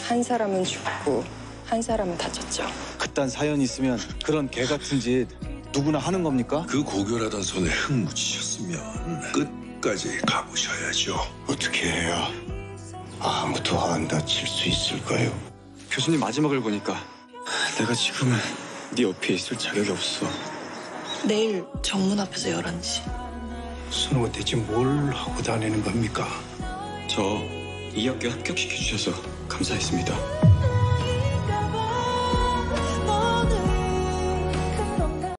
한 사람은 죽고 한 사람은 다쳤죠. 그딴 사연 있으면 그런 개 같은 짓 누구나 하는 겁니까? 그 고결하던 손에 흙 묻히셨으면 끝까지 가보셔야죠. 어떻게 해야 아무도 안 다칠 수 있을까요? 교수님 마지막을 보니까 내가 지금은 네 옆에 있을 자격이 없어. 내일 정문 앞에서 11시. 순호 대체 뭘 하고 다니는 겁니까? 저 이 학교 합격시켜 주셔서 감사했습니다.